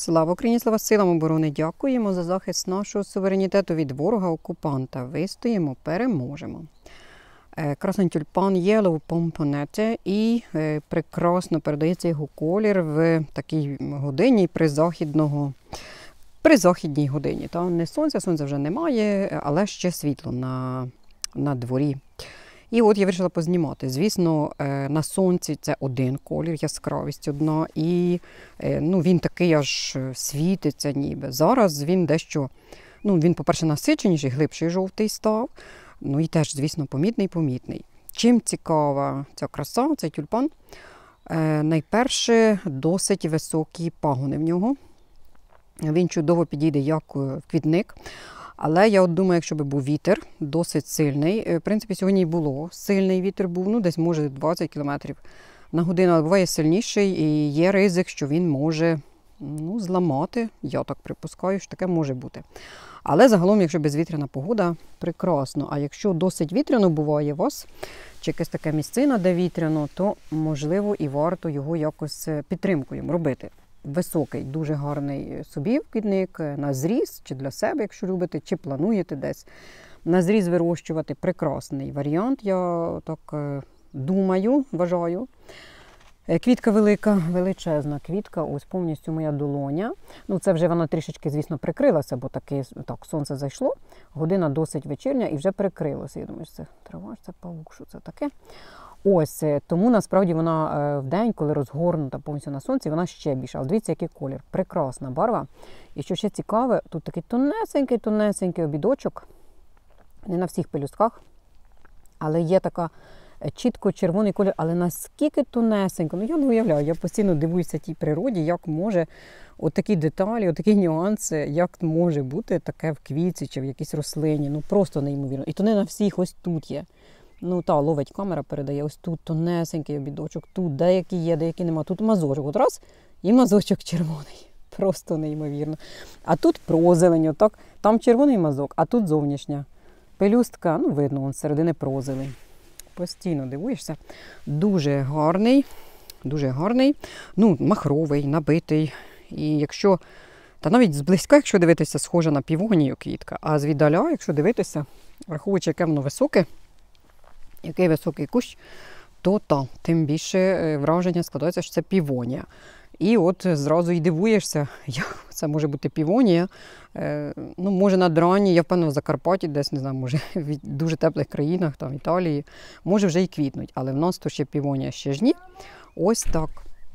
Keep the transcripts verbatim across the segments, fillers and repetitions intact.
Слава Україні, слава силам оборони! Дякуємо за захист нашого суверенітету від ворога-окупанта. Вистоїмо, переможемо. Красний тюльпан Yellow Pomponette і прекрасно передається його колір в такій годині призахідного, при західній годині. Там не сонця, сонця вже немає, але ще світло на, на дворі. І от я вирішила познімати. Звісно, на сонці це один колір, яскравість одна, і ну, він такий аж світиться ніби. Зараз він дещо, ну, він, по-перше, насиченіший, глибший жовтий став, ну і теж, звісно, помітний-помітний. Чим цікава ця краса, цей тюльпан? Найперше, досить високі пагони в нього. Він чудово підійде як квітник. Але я от думаю, якщо б був вітер досить сильний, в принципі, сьогодні і було, сильний вітер був, ну десь може двадцять кілометрів на годину, але буває сильніший, і є ризик, що він може ну, зламати, я так припускаю, що таке може бути. Але загалом, якщо безвітряна погода, прекрасно. А якщо досить вітряно буває у вас, чи якась така місцина, де вітряно, то можливо і варто його якось підтримкою робити. Високий, дуже гарний собі квітник, на зріз, чи для себе, якщо любите, чи плануєте десь на зріз вирощувати. Прекрасний варіант, я так думаю, вважаю. Квітка велика, величезна квітка, ось повністю моя долоня. Ну, це вже вона трішечки, звісно, прикрилася, бо таки, так, сонце зайшло, година досить вечірня і вже прикрилося. Я думаю, що це трава, це павук, що це таке. Ось, тому насправді вона в день, коли розгорнута повністю на сонці, вона ще більша. Але дивіться, який колір. Прекрасна барва. І що ще цікаве, тут такий тонесенький-тонесенький обідочок. Не на всіх пелюстках, але є така чітко червоний колір, але наскільки тонесенько. Ну, я не уявляю, я постійно дивуюся тій природі, як може отакі деталі, отакі нюанси, як може бути таке в квітці чи в якійсь рослині. Ну, просто неймовірно. І то не на всіх, ось тут є. Ну, та, ловить камера, передає, ось тут тонесенький обідочок, тут деякі є, деякі нема. Тут мазочок, от раз, і мазочок червоний. Просто неймовірно. А тут прозелень, отак, там червоний мазок, а тут зовнішня. Пелюстка, ну, видно, он з середини прозелень. Постійно дивуєшся. Дуже гарний, дуже гарний, ну, махровий, набитий. І якщо, та навіть зблизька, якщо дивитися, схожа на півонію квітка, а звіддаля, якщо дивитися, враховуючи, яке воно високе, який високий кущ, то та, тим більше враження складається, що це півонія. І от зразу і дивуєшся, як це може бути півонія. Е, ну, може на драні, я впевнена, в Закарпатті, десь, не знаю, може в дуже теплих країнах, там Італії, може вже і квітнуть, але в нас то ще півонія, ще ж ні. Ось так.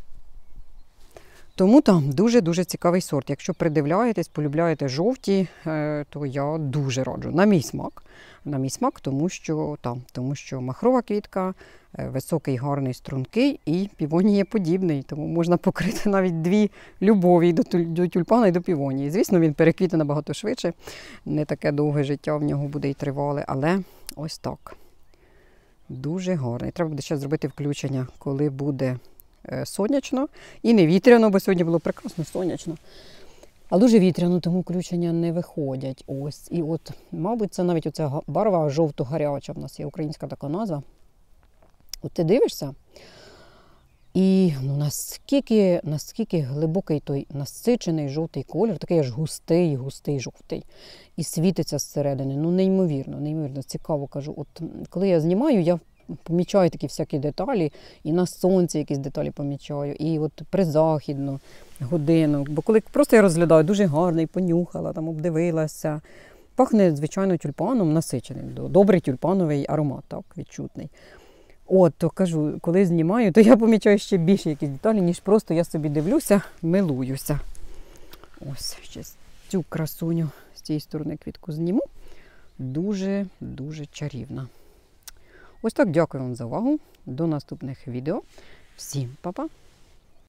Тому там дуже-дуже цікавий сорт. Якщо придивляєтесь, полюбляєте жовті, то я дуже раджу. На мій смак. На мій смак, тому що, там, тому що махрова квітка, високий, гарний, стрункий і півонія подібний. Тому можна покрити навіть дві любові до тюльпана і до півонії. Звісно, він переквітне набагато швидше. Не таке довге життя в нього буде і тривале, але ось так. Дуже гарний. Треба буде ще зробити включення, коли буде сонячно і не вітряно, бо сьогодні було прекрасно сонячно. А дуже вітряно, тому включення не виходять. Ось. І от, мабуть, це навіть оця барва жовто-гаряча, в нас є українська така назва. От ти дивишся, і ну, наскільки, наскільки глибокий той насичений жовтий колір, такий аж густий, густий жовтий. І світиться зсередини. Ну, неймовірно, неймовірно, цікаво кажу. От коли я знімаю, я помічаю такі всякі деталі, і на сонці якісь деталі помічаю, і от призахідну годину. Бо коли просто я розглядаю, дуже гарний, понюхала, там обдивилася. Пахне, звичайно, тюльпаном насиченим. Добрий тюльпановий аромат, так, відчутний. От, то кажу, коли знімаю, то я помічаю ще більше якісь деталі, ніж просто я собі дивлюся, милуюся. Ось, ще цю красуню з цієї сторони квітку зніму. Дуже-дуже чарівна. Ось так, дякую вам за увагу. До наступних відео. Всім па-па!